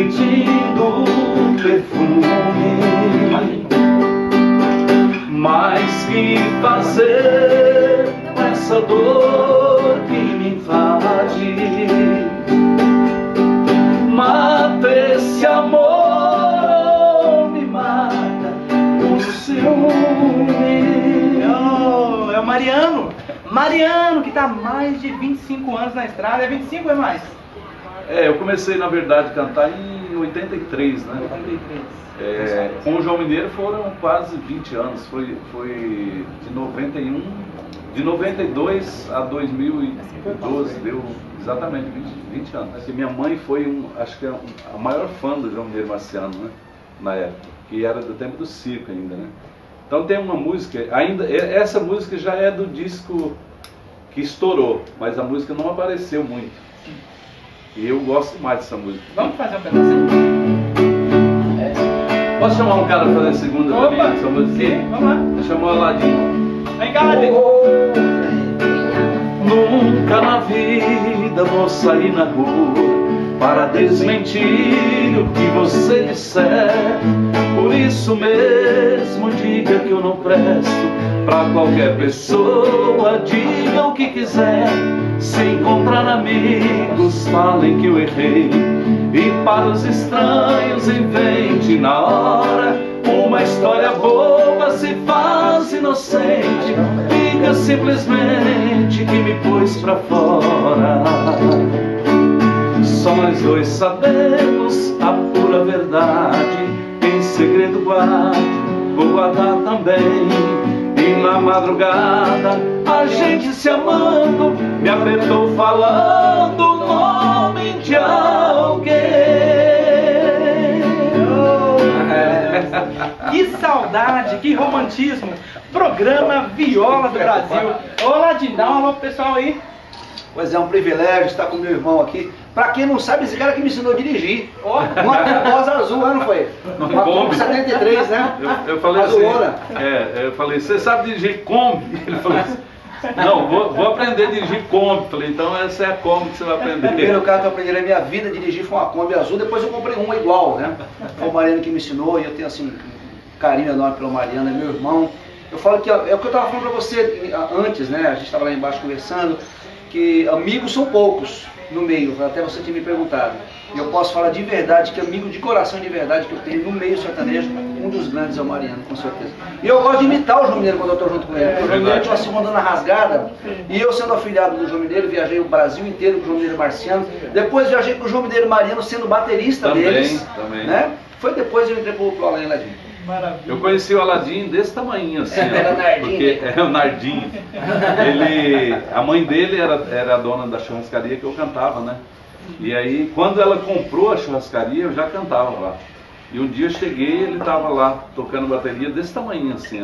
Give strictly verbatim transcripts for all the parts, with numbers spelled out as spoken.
sentindo perfume. Mas que fazer com essa dor que me invade? Mata esse amor, me mata o ciúme. Oh, é o Mariano. Mariano, que está há mais de vinte e cinco anos na estrada. É vinte e cinco ou é mais? É, eu comecei, na verdade, a cantar em oitenta e três, né? oitenta e três. É, com o João Mineiro foram quase vinte anos. Foi, foi de noventa e um, de noventa e dois a dois mil e doze, deu exatamente vinte, vinte anos. Porque minha mãe foi, um, acho que a maior fã do João Mineiro Marciano, né? Na época, que era do tempo do circo ainda, né? Então tem uma música, ainda, essa música já é do disco que estourou, mas a música não apareceu muito. E eu gosto mais dessa música. Vamos fazer um pedacinho? É. Posso chamar um cara para fazer a segunda Opa, pra mim, essa música? Sim, vamos lá. Chamou o Aladinho. Vem cá, Aladinho. Nunca na vida vou sair na rua para desmentir o que você disser. Por isso mesmo diga que eu não presto pra qualquer pessoa, diga o que quiser. Se encontrar amigos, falem que eu errei. E para os estranhos invente na hora uma história boba, se faz inocente. Diga simplesmente que me pôs pra fora. Só nós dois sabemos a pura verdade. Em segredo guarde, vou guardar também. E na madrugada, a gente se amando, me apertou falando o nome de alguém. Que saudade, que romantismo. Programa Viola do Brasil. Olá, Dindá, um alô pro pessoal aí. Pois é, um privilégio estar com meu irmão aqui. Pra quem não sabe, esse cara que me ensinou a dirigir. Oh. Uma Combosa azul, não foi? Uma Kombi setenta e três, né? Eu, eu falei azul, assim, né? é, eu falei, você sabe dirigir Kombi? Ele falou assim, não, vou, vou aprender a dirigir Kombi. Falei, então essa é a Kombi que você vai aprender. O primeiro carro que eu aprendi na minha vida a dirigir foi uma Kombi azul, depois eu comprei uma igual, né? Foi o Mariano que me ensinou e eu tenho assim, um carinho enorme pelo Mariano, é meu irmão. Eu falo que, é o que eu estava falando pra você antes, né? A gente estava lá embaixo conversando, que amigos são poucos no meio, até você tinha me perguntado. E eu posso falar de verdade, que amigo de coração de verdade que eu tenho no meio sertanejo, um dos grandes é o Mariano, com certeza. E eu gosto de imitar o João Mineiro quando eu estou junto com ele. Porque o João Mineiro tinha uma segunda na rasgada, e eu sendo afiliado do João Mineiro, viajei o Brasil inteiro com o João Mineiro Marciano. Depois viajei com o João Mineiro Mariano sendo baterista também, deles. Também. Né? Foi depois eu entrei pro, pro Alain Ladinho. Maravilha. Eu conheci o Aladim desse tamanho assim, Era ó, Nardinho. porque é o Nardinho. Ele, a mãe dele era, era a dona da churrascaria que eu cantava, né? E aí, quando ela comprou a churrascaria, eu já cantava lá. E um dia eu cheguei, ele estava lá tocando bateria desse tamanho assim, ó.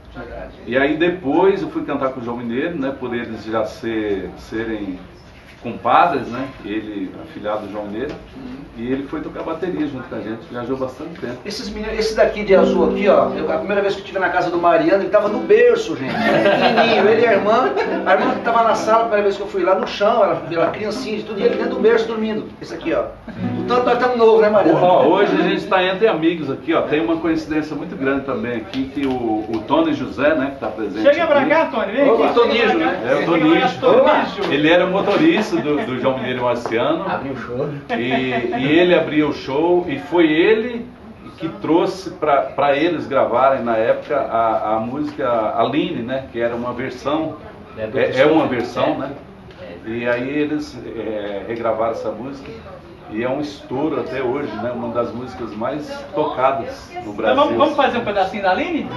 E aí depois eu fui cantar com o João Mineiro, né? Por eles já ser, serem compadres, né? Ele, afilhado do João Mineiro, e ele foi tocar bateria junto com a gente, viajou bastante tempo. Esses meninos, esse daqui de azul aqui, ó, eu, a primeira vez que eu estive na casa do Mariano, ele tava no berço, gente, pequenininho, ele e a irmã, a irmã que tava na sala, a primeira vez que eu fui lá no chão, ela, ela criancinha de tudo, e ele dentro do berço dormindo, esse aqui, ó. Então nós estamos novos, né, Mariano? Ó, hoje a gente está entre amigos aqui, ó, tem uma coincidência muito grande também aqui, que o, o Tony José, né, que está presente Chega aqui, pra cá, Tony, vem Opa, aqui. Tonijo, né? é o Tonijo, ele era motorista do, do João Mineiro Marciano, Abriu o show. e, e ele abria o show, e foi ele que trouxe para eles gravarem na época a, a música Aline, né, que era uma versão, é, é uma versão, né, e aí eles é, regravaram essa música, e é um estouro até hoje, né, uma das músicas mais tocadas no Brasil. Então vamos, vamos fazer um pedacinho da Aline?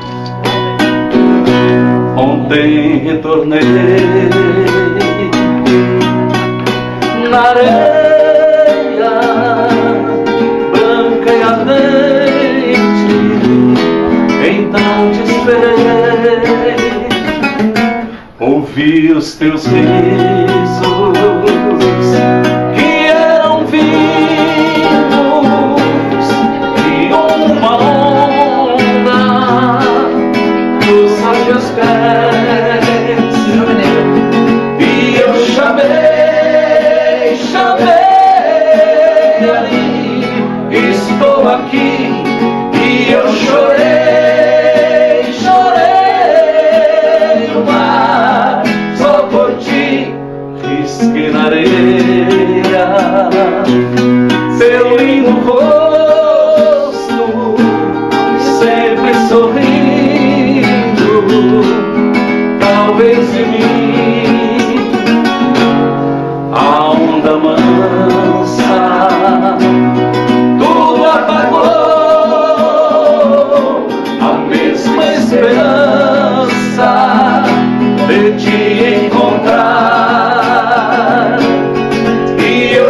Ontem retornei na areia branca e ardente, então te esperei, ouvi os teus risos que eram vindos de uma onda dos sábios pés, e eu chamei, chamei ali, e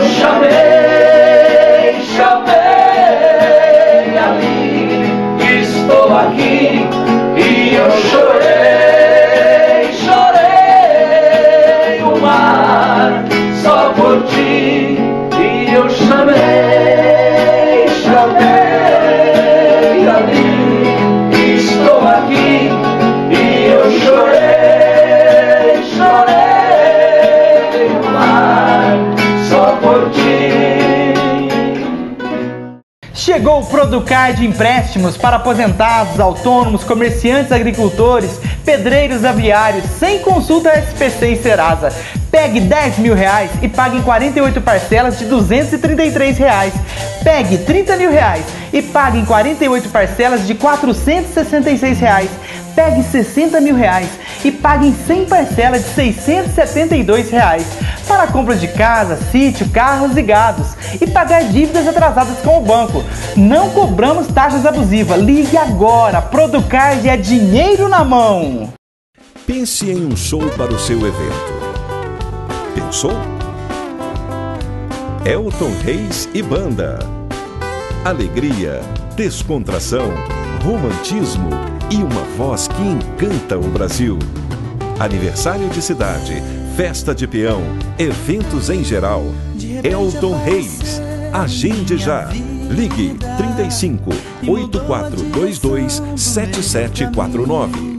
chamei, chamei ali, estou aqui e eu chorei, chorei o mar só por ti e eu chamei, chamei ali, estou aqui e eu chorei, chorei o mar só por ti. Chegou o Producard de empréstimos para aposentados, autônomos, comerciantes, agricultores, pedreiros, aviários, sem consulta S P C e Serasa. Pegue dez mil reais e pague em quarenta e oito parcelas de duzentos e trinta e três reais. Pegue trinta mil reais e pague em quarenta e oito parcelas de quatrocentos e sessenta e seis reais. Pegue sessenta mil reais e pague em cem parcelas de seiscentos e setenta e dois reais. Para compras de casa, sítio, carros e gados. E pagar dívidas atrasadas com o banco. Não cobramos taxas abusivas. Ligue agora. Producard é dinheiro na mão. Pense em um show para o seu evento. Pensou? Elton Reis e Banda. Alegria, descontração, romantismo e uma voz que encanta o Brasil. Aniversário de cidade, festa de peão, eventos em geral. Elton Reis. Agende já. Ligue trinta e cinco, oito quatro dois dois, sete sete quatro nove.